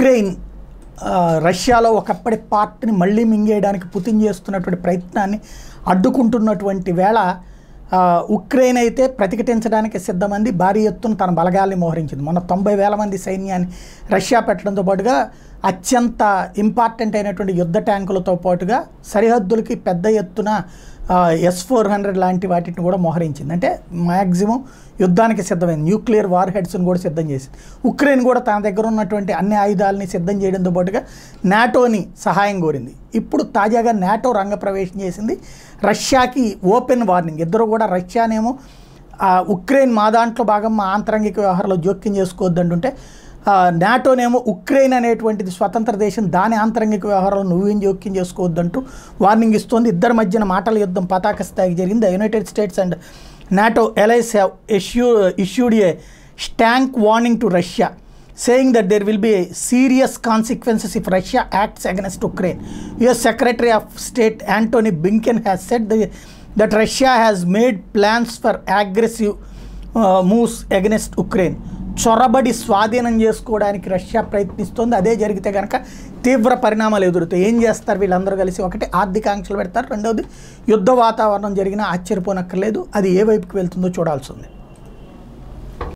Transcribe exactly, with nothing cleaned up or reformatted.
Ukraine రష్యాలో ఒకప్పటి పార్ట్ని మళ్ళీ మింగేయడానికి పుతిన్ చేస్తున్నటువంటి ప్రయత్నాన్ని అడ్డుకుంటున్నటువంటి వేళ ఉక్రెయిన్ అయితే ప్రతిఘటించడానికి సిద్ధమంది, భారీ ఎత్తున తన బలగాల్ని మోహరించింది. మొన్న తొంభై వేల మంది సైన్యాన్ని రష్యా పెట్టడంతో పాటుగా అత్యంత ఇంపార్టెంట్ అయినటువంటి యుద్ధ ట్యాంకులతో పాటుగా సరిహద్దులకి పెద్ద ఎత్తున ఎస్ ఫోర్ హండ్రెడ్ లాంటి వాటిని కూడా మోహరించింది. అంటే మ్యాక్సిమం యుద్ధానికి సిద్ధమైంది. న్యూక్లియర్ వార్ హెడ్స్ని కూడా సిద్ధం చేసింది. ఉక్రెయిన్ కూడా తన దగ్గర ఉన్నటువంటి అన్ని ఆయుధాలని సిద్ధం చేయడంతో పాటుగా నాటోని సహాయం కోరింది. ఇప్పుడు తాజాగా నాటో రంగప్రవేశం చేసింది. రష్యాకి ఓపెన్ వార్నింగ్. ఇద్దరు కూడా రష్యానేమో ఉక్రెయిన్ మా దాంట్లో భాగం, మా ఆంతరంగిక వ్యవహారంలో జోక్యం చేసుకోవద్దంటుంటే నాటోనేమో ఉక్రెయిన్ అనేటువంటిది స్వతంత్ర దేశం, దాని ఆంతరంగిక వ్యవహారాలు నువ్వేం జోక్యం చేసుకోవద్దంటూ వార్నింగ్ ఇస్తోంది. ఇద్దరి మధ్యన మాటల యుద్ధం పతాక స్థాయికి జరిగింది. The United States and NATO allies have issue, issued a stank warning to Russia, saying that there will be serious consequences if Russia acts against Ukraine. U S Secretary of State Antony Blinken has said the, that Russia has made plans for aggressive uh, moves against Ukraine. చొరబడి స్వాధీనం చేసుకోవడానికి Russia ప్రయత్నిస్తోంది. అదే జరిగితే కనుక తీవ్ర పరిణామాలు ఎదురుతాయి. ఏం చేస్తారు వీళ్ళందరూ కలిసి? ఒకటి ఆర్థిక ఆంక్షలు పెడతారు, రెండవది యుద్ధ వాతావరణం జరిగినా ఆశ్చర్యపోనక్కర్లేదు. అది ఏ వైపుకి వెళ్తుందో చూడాల్సి ఉంది.